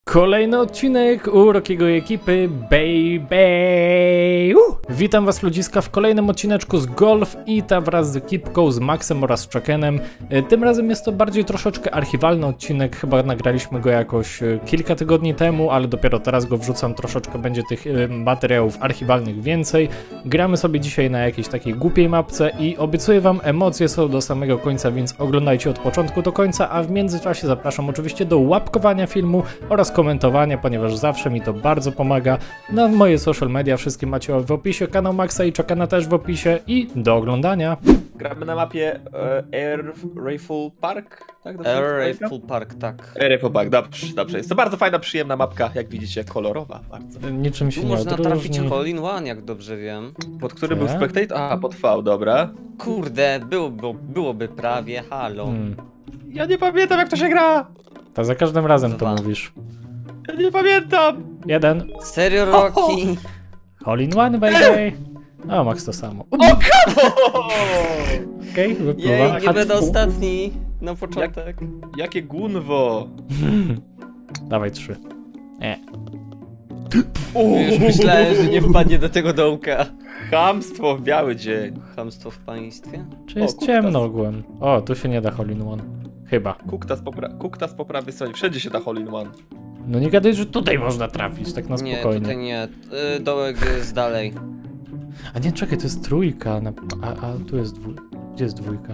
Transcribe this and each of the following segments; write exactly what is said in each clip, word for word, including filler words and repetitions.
Kolejny odcinek u Rockiego i ekipy, baby! Uh! Witam was ludziska w kolejnym odcineczku z Golf i ta wraz z ekipką, z Maxem oraz Chuckenem. Tym razem jest to bardziej troszeczkę archiwalny odcinek, chyba nagraliśmy go jakoś kilka tygodni temu, ale dopiero teraz go wrzucam, troszeczkę będzie tych materiałów archiwalnych więcej. Gramy sobie dzisiaj na jakiejś takiej głupiej mapce i obiecuję wam, emocje są do samego końca, więc oglądajcie od początku do końca, a w międzyczasie zapraszam oczywiście do łapkowania filmu oraz komentowania, ponieważ zawsze mi to bardzo pomaga. Na moje social media wszystkie macie w opisie, kanał Maxa i Chuckena też w opisie i do oglądania. Gramy na mapie e, Air Rifle Park, tak? Dobrze Air Rifle Park, tak. Air Rifle Park, dobrze, dobrze. Jest to bardzo fajna, przyjemna mapka, jak widzicie, kolorowa bardzo. Niczym się Tu nie można odróżni. trafić hole in one, jak dobrze wiem. Pod którym Nie? był spectate? Aha, pod V, dobra. Kurde, byłoby, byłoby prawie, halo. Hmm. Ja nie pamiętam, jak to się gra! To za każdym razem Dwa. to mówisz. Ja nie pamiętam! Jeden. Serio, Rocky? Hole in one, baby! O, Max to samo. O, come on! Okej, okay, wypływa. Jej, nie A będę tfu. ostatni na początek. Jakie gunwo! Dawaj trzy. Nie. Już myślałem, że nie wpadnie do tego dołka. Chamstwo w biały dzień. Chamstwo w państwie? Czy jest kuktas. ciemno ogółem? O, tu się nie da hole in one. Chyba. Kuktas po, pra kuktas po prawej stronie, wszędzie się da hole in one. No nie gadaj, że tutaj można trafić, tak na Nie, spokojnie. tutaj nie. Y, Dołek jest dalej. A nie, czekaj, to jest trójka. Na... A, a tu jest dwójka. Gdzie jest dwójka?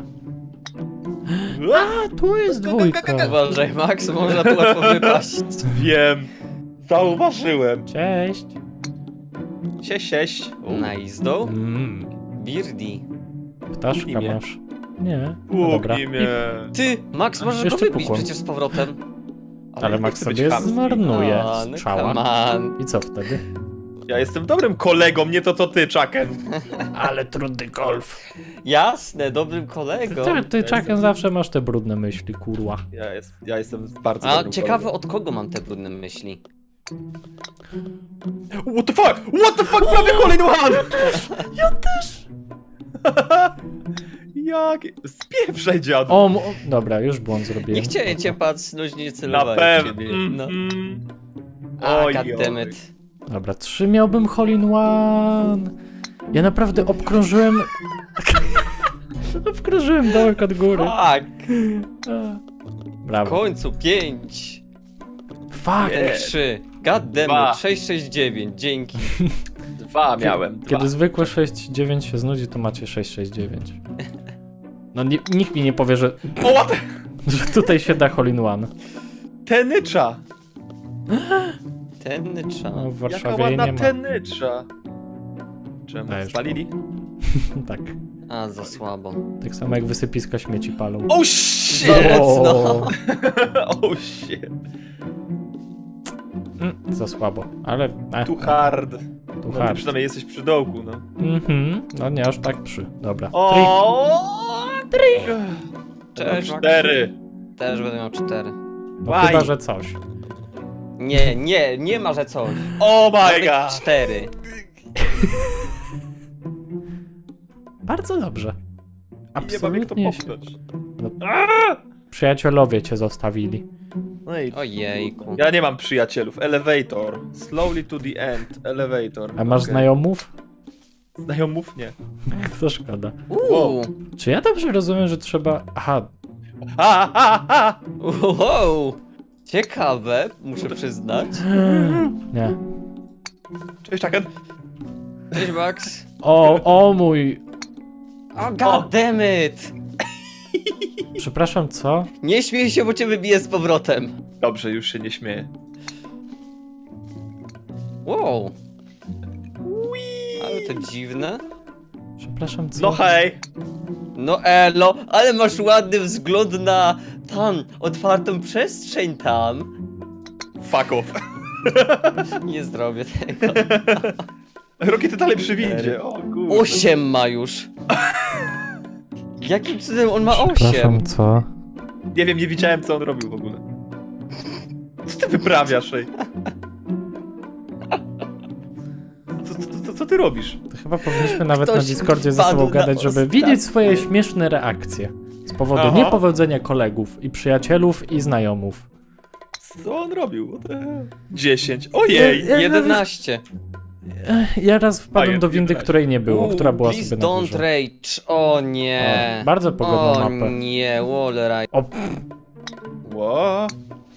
A, tu jest dwójka. Uważaj, Max, można tu łatwo wypaść. Wiem. Zauważyłem. Cześć. Sieść, sieść. Nice, doł. Mm, Birdie. ptaszka Imię. masz. Nie. No dobra. Puknij mnie. Ty, Max, możesz go Jeszcze wybić pukłem. przecież z powrotem. Ale ja Max chcę być sobie chamski. zmarnuje O, no strzała. come on. I co wtedy? Ja jestem dobrym kolegą, nie to co ty, Chucken. Ale trudny golf. Jasne, dobrym kolegą. Ty, ty Chucken, zawsze masz te brudne myśli, kurwa. Ja, jest, ja jestem bardzo A dobrym ciekawe, kolegą. od kogo mam te brudne myśli. What the fuck? What the fuck? Prawie hole in one! Ja też. Jak? Spieprzaj, dziadu. O, mo- dobra, już błąd zrobiłem. Nie chciałem cię patrzeć, nie Na celowałem w pewno. ciebie. Mm, No. mm. A, Oj, goddammit. Dobra, trzy miałbym hole in one. Ja naprawdę obkrążyłem... obkrążyłem dołek od góry. Fuck! A, W brawo. końcu pięć. Fuck. Nie. Trzy. Dwa. Goddammit, sześć sześć dziewięć, dzięki. Dwa miałem. Dwa. Kiedy zwykłe sześć dziewięć się znudzi, to macie sześć sześć dziewięć. No nie, nikt mi nie powie, że, O, what? że tutaj się da hole in one. Tenycza. Ten No, czas. w Jaka Warszawie jej ładna nie ma. tenycza. Czemu? Dajesz. Spalili? Tak. A, za słabo. Tak samo jak wysypiska śmieci palą. Oh shit! Za mocno. O, Oh shit. mm, za słabo, ale... E, Too hard. tu No, ty hard. przynajmniej jesteś przy dołku, no. Mhm, no nie aż tak przy. Dobra. O! Cześć, Max. Cztery. Też będę miał cztery. No Why? chyba, że coś. Nie, nie, nie ma, że coś. Oh my Nawet god. cztery. Bardzo dobrze. Nie mam jak to Absolutnie się. popchnąć. No. Aaa! Przyjacielowie cię zostawili. No i Ojejku. ja nie mam przyjacielów. Elevator. Slowly to the end. Elevator. A masz Okej. znajomów? Znajomów nie. To szkoda. Uuu. Czy ja dobrze rozumiem, że trzeba... Aha, A, a, a! Wow. Ciekawe, muszę przyznać. nie. Cześć, Chucken. Cześć, Max. O, o mój... O, goddammit. Przepraszam, co? Nie śmiej się, bo cię wybiję z powrotem. Dobrze, już się nie śmieję. Wow. Ale to dziwne. Przepraszam, co? No hej. No elo, ale masz ładny wzgląd na tam, otwartą przestrzeń tam. Fuck off. Nie zrobię tego. Roki, ty dalej przy windzie. O kurde. Osiem ma już. Jakim cudem on ma Przepraszam, osiem? co? Nie wiem, nie widziałem, co on robił w ogóle. Co ty wyprawiasz, ej? Co, co, co, co ty robisz? To chyba powinniśmy nawet Ktoś na Discordzie ze wpadł sobą na gadać, żeby ostatnie. widzieć swoje śmieszne reakcje. Z powodu Aha. niepowodzenia kolegów i przyjacielów i znajomów. Co on robił? What the hell? dziesięć. Ojej! Ja- jedenaście. Ja raz wpadłem A, do windy, jedenaście. której nie było, która była Please sobie na don't górze. rage. O nie. O, bardzo pogodną o mapę. nie, Walleraj. O, Ło.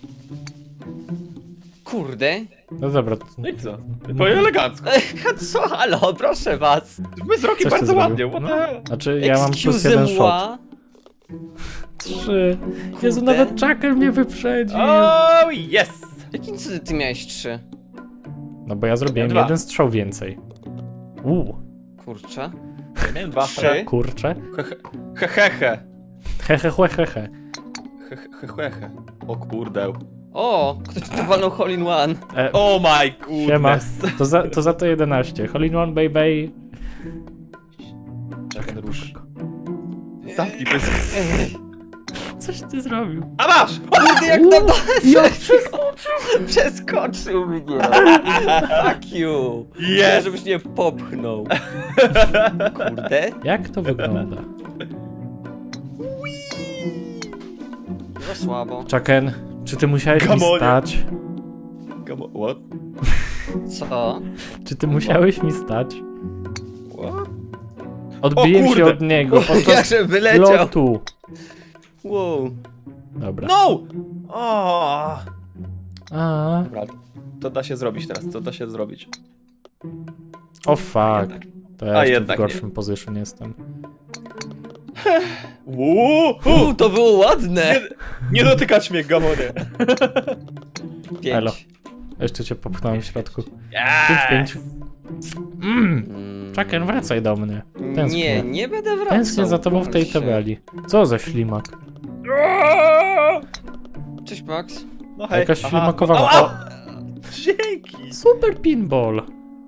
Kurde. no dobra. to- No i co? Powiem elegancko. Co? Halo, proszę was. My z Rocky Coś ty bardzo zrobił? ładnie. What No. the hell? Znaczy, ja mam plus Excuse jeden shot. moi. Trzy. Jezu, Kurde. nawet Chucker mnie wyprzedził. Oh, yes! Jakim cudem ty miałeś trzy? No bo ja zrobiłem Dwa. jeden strzał więcej. Uuu, Kurczę. Ja miałem dwa. Trzy. kurczę. He, he, he, he. He, he, he, he, he. He, he, he, he. O kurde. O, ktoś tu walnął hole in one. E, Oh my Siema. goodness. To za, to za to jedenaście. Hole in one, baby. Czekaj, rusz. Zamknij to jest... Coś ty zrobił. A masz! Kurde, jak Uuu, na jak przeskoczył. Przeskoczył mnie. Fuck you. Yes! Żebyś nie popchnął. Kurde. Jak to wygląda? Za słabo. Chucken, czy ty musiałeś mi Gamonie. stać? Come on, what? Co? Czy ty musiałeś mi stać? What? Odbiłem O się kurde. od niego podczas Jakże wyleciał. lotu. Wow. Dobra. No! O! A, Dobra, to da się zrobić teraz, to da się zrobić. o fuck. To ja A jeszcze w jednak nie. gorszym position jestem. Uuu! Uuu, to było ładne. Nie, nie dotykać mnie, gamonie. Elo. Pięć. Jeszcze cię popchnąłem w środku. Yes! Pięć, pięć. Mm. Mm. Chucken, wracaj do mnie. Tęsknię. Nie, nie będę wracał. Tęsknię za tobą w tej bądź się. tabeli. Co za ślimak? Cześć, Max. No hej. Jakaś aha. ślimakowa... Au, O, au! Dzięki! super pinball.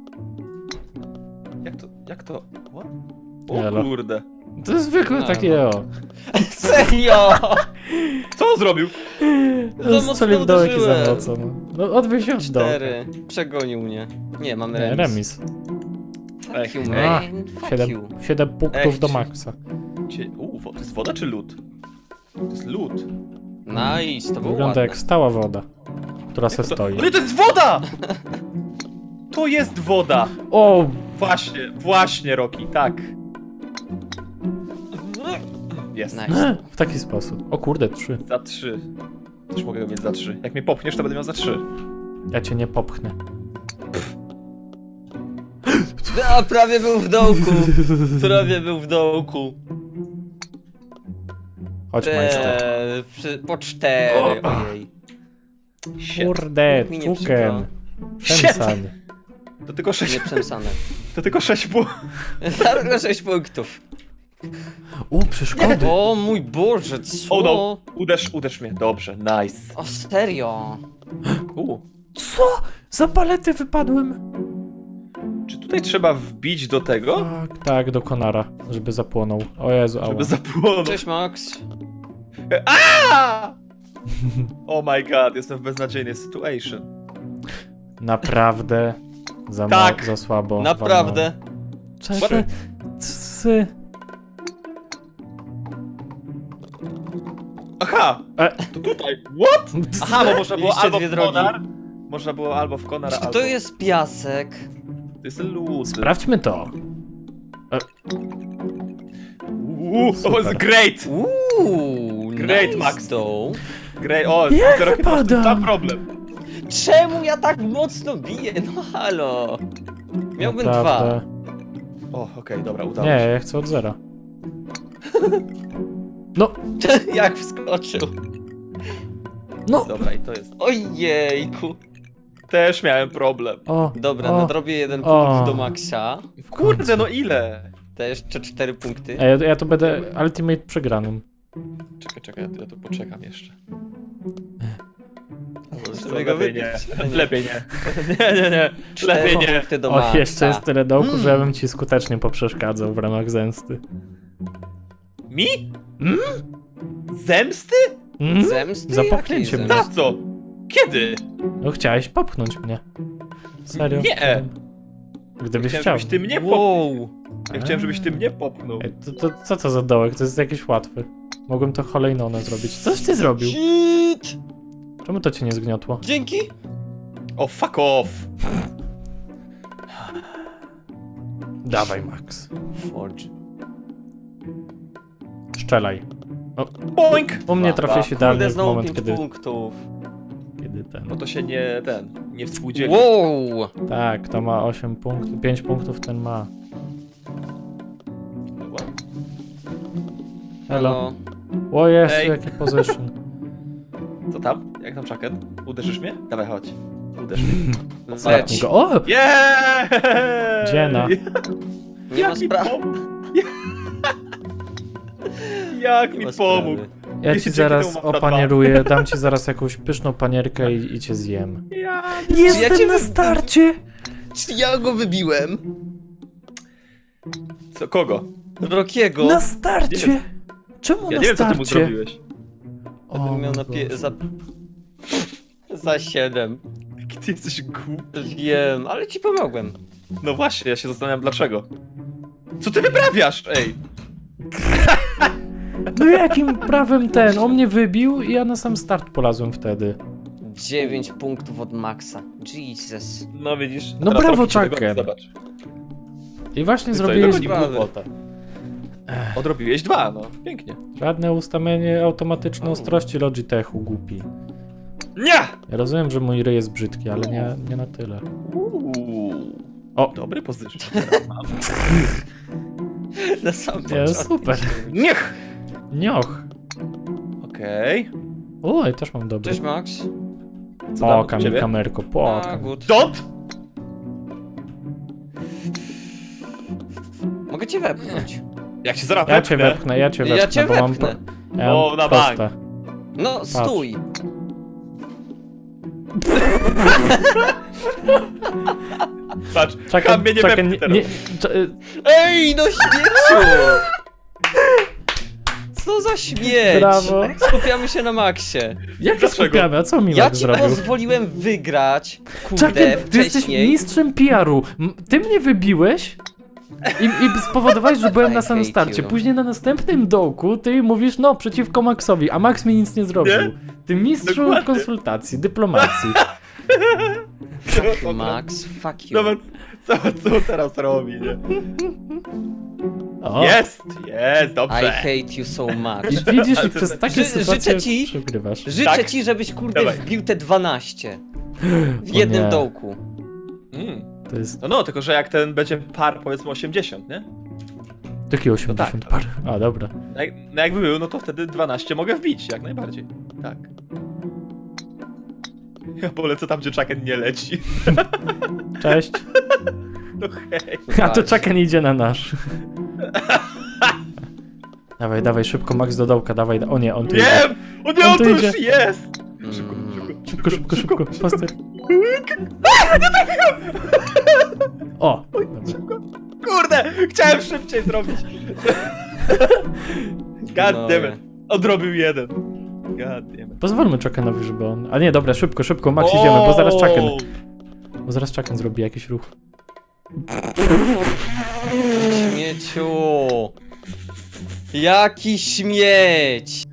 Jak to, jak to? What? O Elo. kurde. To jest zwykłe No. takie o. Serio! Co on zrobił? mocno Strzelił w dołek i za uderzyłem. mocno. No, no odbył się od dołka. Cztery. Przegonił mnie. Nie, mamy Nie, remis. remis. Fuck you, Ech. man. Fuck Siedem, you. siedem punktów Ech, do ci- maksa. Cie... U, wo- to jest woda czy lód? To jest lód. Nice, to było Wygląda ładne. jak stała woda, która se Jak to... stoi. O nie, to jest woda! To jest woda! O! Właśnie, właśnie, Rocky, tak. Jest. Nice. W taki sposób. O kurde, trzy. Za trzy. Też mogę go mieć za trzy. Jak mnie popchniesz, to będę miał za trzy. Ja cię nie popchnę. A prawie był w dołku. Prawie był w dołku. Chodź, majster. Eee, przy, po cztery, ojej. Shit. Kurde, Mi nie cuken. Shit. Przemsany. To tylko sześć. Nieprzemsane. To tylko sześć było. Tylko sześć punktów. U, przeszkody. O mój Boże, co? Oh no. Uderz, uderz mnie. Dobrze, nice. O serio? U. Co? Za palety wypadłem. Czy tutaj trzeba wbić do tego? Tak, tak, do Konara, żeby zapłonął. O Jezu, ała. Żeby zapłonął. Cześć Max. A! Oh my god, jestem w beznadziejnej situation. Naprawdę. Za, Tak. ma- za słabo. Naprawdę. walnąłem. Czekaj. Psy. Aha! E. To tutaj. What? Aha, bo można było Mieliście albo dwie w drogi. Konar. Można było albo w Konar, Czy albo... to jest piasek? To jest lód. Sprawdźmy to. Uuu, to Super. was great! Uuu, Great, nice Max. though. Great, o, Jak teraz chyba masz wypadam? tam problem. Czemu ja tak mocno biję? No halo. Miałbym Naprawdę. O, okej, dobra, udało Nie, się. ja chcę od zera. No, dwa. Jak wskoczył. no. Dobra, i to jest... Ojejku. Też miałem problem. O, Dobra, o. nadrobię jeden O. punkt do Maxa. Kurde, no ile? To jeszcze cztery punkty. Ej, ja, ja to będę ultimate przegranym. Czekaj, czekaj, ja tu poczekam jeszcze. Żeby go Lepiej nie. wypić. Lepiej nie. Nie, nie, nie. Lepiej nie. Punkty do O, Maxa. jeszcze jest tyle dołku, Mm. że ja bym ci skutecznie poprzeszkadzał w ramach zemsty. Mi? Mm? Zemsty? Mm? Zemsty? Za Jakiej popchnięcie mnie. zemsty? Na co? Kiedy? No chciałeś popchnąć mnie. Serio? Nie. Gdybyś Chciałem, chciał. żebyś ty mnie popchnął. Wow. Ja chciałem, żebyś ty mnie popchnął. Ej, to, to, co to za dołek? To jest jakiś łatwy. Mogłem to kolejnone zrobić. Coś ty zrobił? Shit! Czemu to cię nie zgniotło? Dzięki! O, fuck off! Dawaj, Max. Forge. Szczelaj. Boink! U mnie trafia się idealnie w znowu moment, pięć kiedy, punktów. kiedy ten... No to się nie, ten, nie współdzieli. Wow! Tak, to ma osiem punktów, pięć punktów ten ma. Hello. O Jezu, Ej. jaki position. Co tam? Jak tam, Chucken? Uderzysz mnie? Dawaj, chodź. Uderz mnie. Ostatni go. O! Yeah! Dziena. Nie ma Jak mi sprawy. pomógł? Jak Nie mi ma pomógł? sprawy. Ja Jeśli ci dzięki zaraz temu mam opanieruję, dam ci zaraz jakąś pyszną panierkę i, i cię zjem. Ja... Jestem Jestem na na starcie! Czy ja go wybiłem? Co, kogo? Rokiego. Na starcie! Czemu Ja na nie wiem, co ty mu starcie? zrobiłeś. O, Bym miał na mój pie... Boże. za... za siedem. Jaki ty jesteś głupi. Wiem, ale ci pomogłem. No właśnie, ja się zastanawiam dlaczego. Co ty wyprawiasz, ej? No jakim prawem ten? On mnie wybił i ja na sam start polazłem wtedy. dziewięć punktów od Maxa. Jesus. No widzisz. No teraz brawo, Rocky cię dogoni, Chucken. Zobacz. I właśnie Ty co, zrobiłeś i dogoni głupotę. Odrobiłeś dwa, no. Pięknie. Żadne ustawienie automatycznej O. ostrości Logitechu, głupi. Nie! Ja rozumiem, że mój ryj jest brzydki, ale nie, nie na tyle. Uuu. O. Dobry pozycja. Na sam Nie, początek. super. Niech! Nioch. Okej. O, i też mam dobry. Cześć Max. Co tam O, u Kamil ciebie? kamerko, A, płaka. good. Dot! Mogę cię wepchnąć. Jak się zaraz Ja cię wepchnę. wepchnę, ja cię wepchnę, Ja cię bo mam... wepchnę. pro- Ja O, mam na proste. No, stój. Patrz, Czekaj, Kam mnie nie czekaj, wepchnie nie, teraz. nie, cze- y, Ej, no śmieciu! Co za śmieć! Brawo. Skupiamy się na Maxie. Jak Dlaczego? skupiamy? A co mi Ja Max ci zrobił? pozwoliłem wygrać, kurde, Czekaj, ty jesteś wcześniej. mistrzem P R-u. M- Ty mnie wybiłeś i, i spowodowałeś, że byłem I na samym hate starcie. you. Później na następnym dołku ty mówisz, no, przeciwko Maxowi, a Max mi nic nie zrobił. Nie? Ty mistrzu Dokładnie. konsultacji, dyplomacji. Fuck you, Max, fuck you. Zobacz, zobacz, co teraz robi, nie? O, Jest! Jest, I dobrze. hate you so much. I widzisz, Ale i to- przez takie Ży- sytuacje życzę ci- przegrywasz. Życzę Tak? ci, żebyś kurde Dawaj. wbił te dwanaście. W O jednym nie. dołku. Mm. To jest No no, tylko że jak ten będzie par, powiedzmy osiemdziesiąt, nie? takie osiemdziesiąt tak. par. A, dobra. No, jak, no jakby był, no to wtedy dwanaście mogę wbić, jak najbardziej. Tak. Ja polecę tam, gdzie Chucken nie leci. Cześć. No hej. A to Chucken idzie na nasz. Dawaj, dawaj, szybko, Max do dołka, dawaj. da- O nie, on tu idzie. Wiem! O nie, On on tu tu idzie. już jest! Szybko, Mm. szybko, Szybko, szybko, szybko, faster. O! Dobra. szybko. Kurde! Chciałem szybciej zrobić. God No, damn it. Odrobił jeden. God damn it. Pozwólmy Chuckenowi, żeby on... A nie, dobra, szybko, szybko, Max, idziemy, bo zaraz Chucken... O! Bo zaraz Chucken zrobi jakiś ruch. Śmieciu! Jaki śmieć!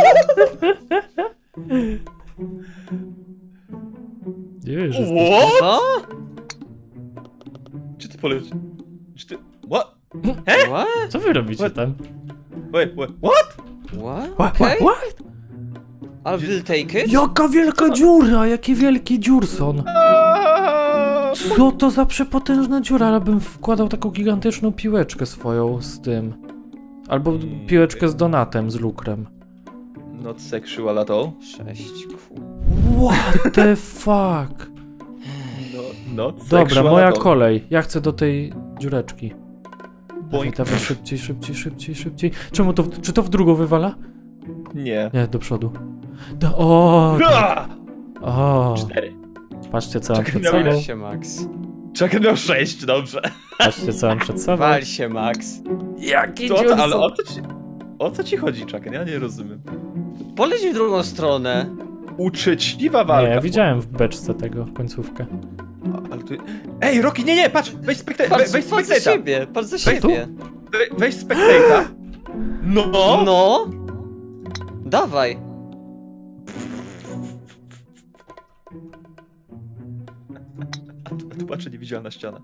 Nie wiesz, że What? Co? Czy ty poleci? Czy ty... What? What? Co wy robicie What? tam? Wait, wait, what? What? What, Okay. what, what? I'll will take it. Jaka wielka dziura, jaki wielki dziurson. Co to za przepotężna dziura, ale bym wkładał taką gigantyczną piłeczkę swoją z tym. Albo Mm. piłeczkę z donatem, z lukrem. Not sexual at all. Sześć, ku... What the fuck? No, not Dobra, sexual moja at all. kolej. Ja chcę do tej dziureczki. Dawaj, Boink. dawaj, szybciej, szybciej, szybciej, szybciej. Czemu to, w- czy to w drugą wywala? Nie. Nie, do przodu. Do, o, Ha! o, Cztery. patrzcie co mam Czekaj, przed miałem sobą. Wal się, Max. Chucken miał sześć, dobrze. Patrzcie co mam przed sobą. Wal się, Max. Jaki Co, to, ale dziurson. o co ci... O co ci chodzi, Chucken? Ja nie rozumiem. Poleć w drugą stronę. Uczciwa Nie, walka. ja widziałem w beczce tego końcówkę. A, ale tu... Ej, Rocky, nie, nie, patrz! Weź spekta... Patrz, weź patrz za spectata! siebie, patrz za Weź tu? siebie. We- Weź spectata! No! No. Dawaj. Tu patrzę, niewidzialna ściana.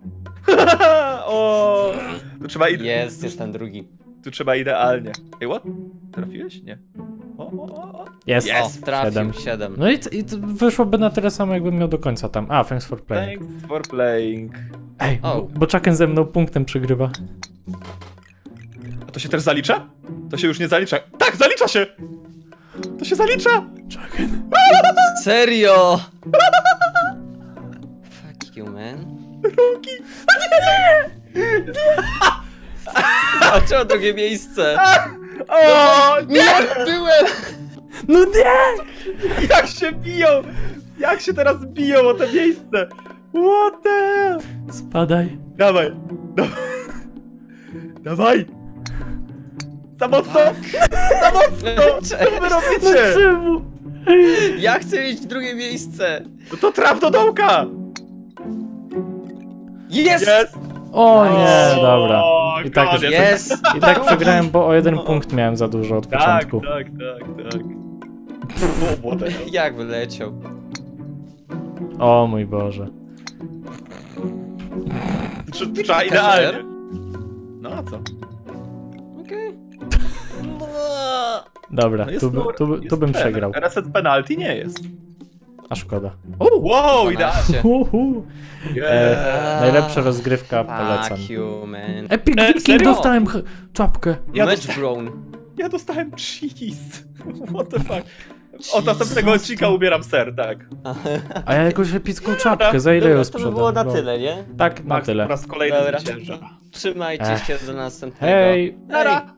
O, tu trzeba ide... Jest, jest ten drugi. Tu trzeba idealnie. Ej, what? Trafiłeś? Nie. O, o, o, o. Jest. Jest. O, trafił, Siedem. siedem. No i, i to wyszłoby na tyle samo, jakbym miał do końca tam. A, thanks for playing. Thanks for playing. Ej, O. bo, bo Chucken ze mną punktem przegrywa. A to się też zalicza? To się już nie zalicza. Tak, zalicza się! To się zalicza! Chucken. Serio! Fuck you, man. Ruki! A czemu drugie miejsce? O, nie! Nie, byłem! No nie! Jak się biją! Jak się teraz biją o to miejsce! What the... Spadaj. Dawaj! Dawaj! Dawaj! Za mocno! Za mocno! Co wy No robicie? czemu? Ja chcę mieć drugie miejsce! No to traf do dołka! Jest! Jest! O Nice. nie, dobra. O, I tak już- koniec. Jest! I tak przegrałem, bo o jeden punkt miałem za dużo od Tak, początku. tak, tak, tak. O, what the hell? Jak wyleciał? O mój Boże. Tr- Trzeba idealnie. No a co? Okej. Dobra, No jest tu, by, nur- tu, by- jest tu bym ten. przegrał. Reset penalty nie jest. A szkoda. O! Wow, idealnie. dwanaście. Uhu. E, najlepsza rozgrywka, polecam. Fuck you, man. Epic E, Viking, serio? dostałem ch- czapkę. Ja Match dostałem- Brown. Ja dostałem cheese. What the fuck? Od następnego odcinka ubieram ser, tak. A ja jakąś epicką czapkę, za ile ją To by sprzedam? było na Bo- tyle, nie? Tak, na Max po tyle. raz kolejny Dobra. zwycięża. Trzymajcie Ech. się do następnego. Hej! Nara!